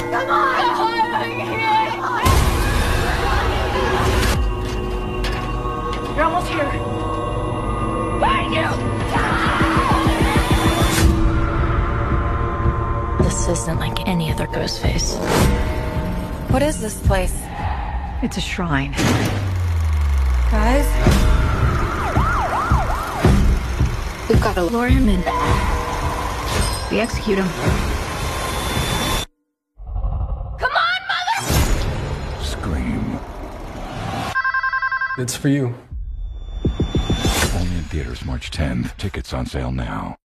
Come on! You're almost here. Burn you! This isn't like any other ghost face. What is this place? It's a shrine. Guys? We've got to lure him in. We execute him. Come on, mother! Scream. It's for you. Only in theaters March 10th. Tickets on sale now.